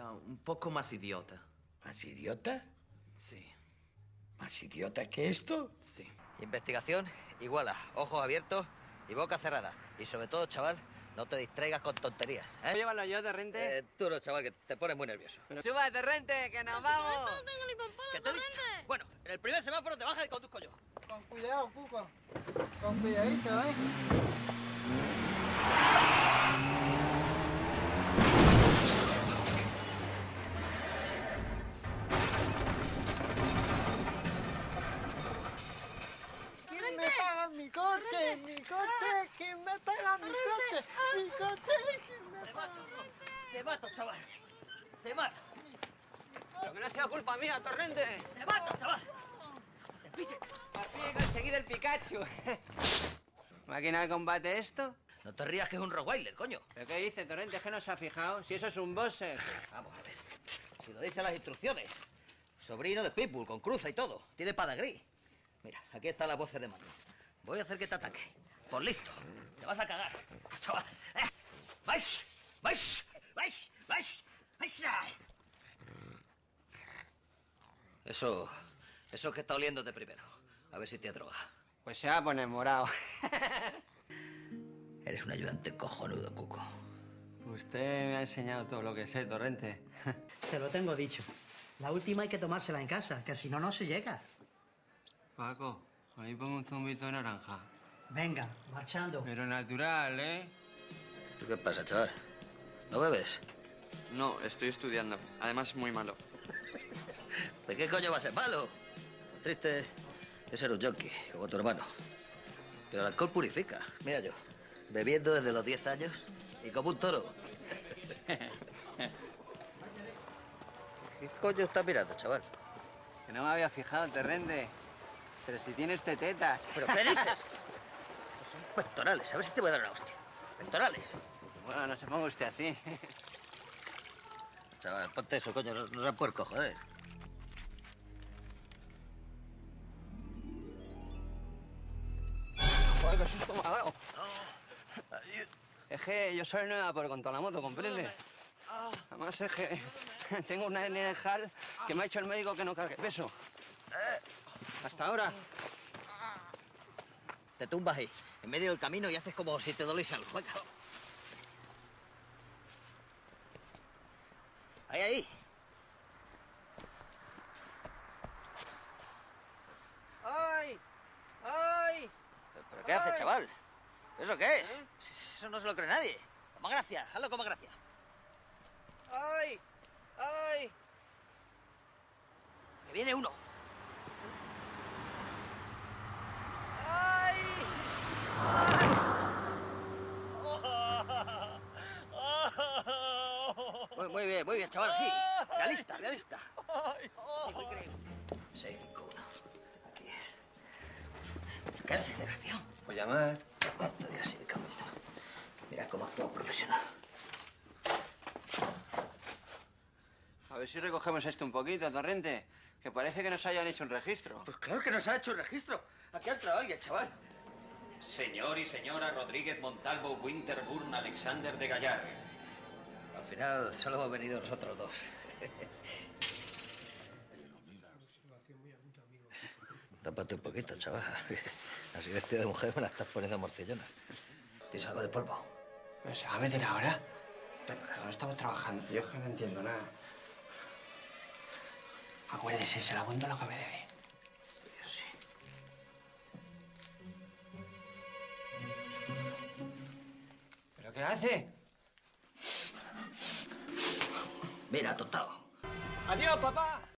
un poco más idiota. ¿Más idiota? Sí, ¿Más idiota que esto? sí. Investigación igual a ojos abiertos y boca cerrada. Y sobre todo, chaval, no te distraigas con tonterías, ¿eh? Llévalo yo, Torrente. Tú no, chaval, que te pones muy nervioso. ¡Suba, Torrente, que nos vamos! No tengo ni papá, ¿Qué te he dicho? Bueno, en el primer semáforo te bajas y conduzco yo. Con cuidado, Cuco. Con cuidadito, ¿eh? ¿Quién me paga mi coche? ¡Mi coche! ¿Quién me paga mi coche? ¡Mi coche! ¿Quién me paga? Te mato, chaval. Te mato. Pero que no sea culpa mía, Torrente. Te mato, chaval. Te pillo. Por fin he conseguido el Pikachu. ¿Máquina de combate esto? No te rías que es un Rottweiler, coño. ¿Pero qué dice, Torrente? ¿Es que no se ha fijado? Si eso es un Boxer. Vamos a ver. Si lo dicen las instrucciones. Sobrino de Pitbull, con cruza y todo. Tiene espada gris. Mira, aquí están las voces de mando. Voy a hacer que te ataque. Por listo. Te vas a cagar. Chaval. ¡Vais! ¡Vais! ¡Vais! ¡Vais! ¡Vais! Eso que está oliéndote primero. A ver si te droga. Pues se va a poner morado. Eres un ayudante cojonudo, Cuco. Usted me ha enseñado todo lo que sé, Torrente. Se lo tengo dicho. La última hay que tomársela en casa, que si no, no se llega. Paco, ahí pongo un zumbito de naranja. Venga, marchando. Pero natural, ¿eh? ¿Tú qué pasa, chaval? ¿No bebes? No, estoy estudiando. Además, es muy malo. ¿De qué coño va a ser malo? Lo triste es ser un junkie, como tu hermano. Pero el alcohol purifica. Mira yo, bebiendo desde los 10 años y como un toro. ¿Qué coño estás mirando, chaval? Que no me había fijado, Torrente. Pero si tienes tetas. ¿Pero qué dices? Estos son pectorales. A ver si te voy a dar una hostia. Pectorales. Bueno, no se ponga usted así. Chaval, ponte eso, coño. No seas puerco, joder. Joder, qué susto me ha dado. Es que yo soy nueva por contra la moto, ¿comprende? Además es que tengo una hernia de jal que me ha dicho el médico que no cargue peso. Hasta ahora. Te tumbas ahí, en medio del camino y haces como si te doliese algo. Venga. Ahí, ahí. ¡Ay! ¡Ay! ¿Pero qué haces, chaval? ¿Eso qué es? Si eso no se lo cree nadie. Con más gracia, hazlo con más gracia. ¡Ay! ¡Ay! Que viene uno. ¡Ay! Muy bien, chaval, sí. Realista, realista. Hijo, increíble. 651. Aquí es. ¿Qué haces, desgraciado? Pues llamar. ¿Cuánto días sin camino? Mira cómo actúa un profesional. A ver si recogemos esto un poquito, Torrente. Que parece que nos hayan hecho un registro. Pues claro que nos ha hecho el registro. Aquí ha entrado alguien, chaval. Señor y señora Rodríguez Montalvo, Winterburn, Alexander de Gallar. Al final solo hemos venido nosotros dos. Tápate un poquito, chaval. Así vestido de mujer me la estás poniendo morcillona. ¿Tienes algo de polvo? ¿Pero se va a meter ahora? No estamos trabajando. Yo es que no entiendo nada. Acuérdese, se la abundo lo que me debe. Yo sí. ¿Pero qué hace? Mira, tontao. ¡Adiós, papá!